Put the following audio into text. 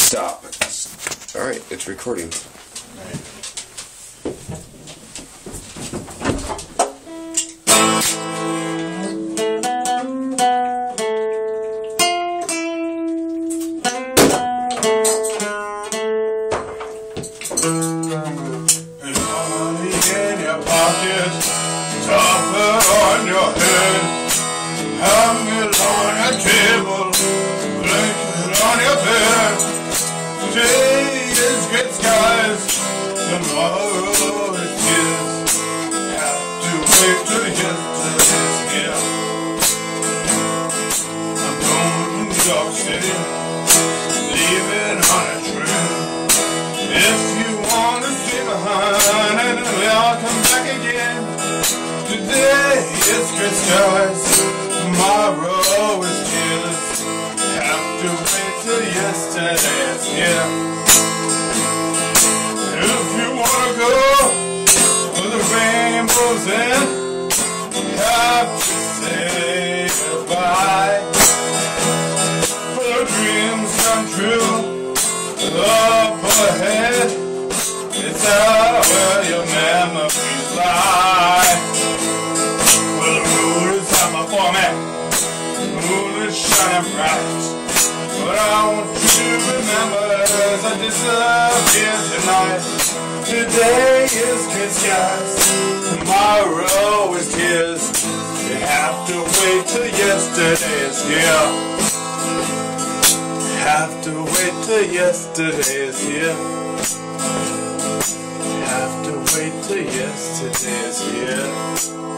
Stop. Alright, it's recording. Money in your pocket, topper on your head, hanging on your table, blanket on your bed. Today is great skies, tomorrow it is. Have to wait till yesterday's here. I'm going to New York City, leaving on a train. If you want to stay behind, and I'll come back again. Today is gray skies, tomorrow is tears. Have to wait till yesterday is here. If you want to go where the rainbow's in, have to say goodbye. For the dreams come true up ahead, it's out where your memories lie. Well, the moon is out before me, the moon is shining bright. But I want you to remember as I disappear tonight. Today is good skies, tomorrow is tears. You have to wait till yesterday is here. Have to wait till yesterday is here. Have to wait till yesterday is here.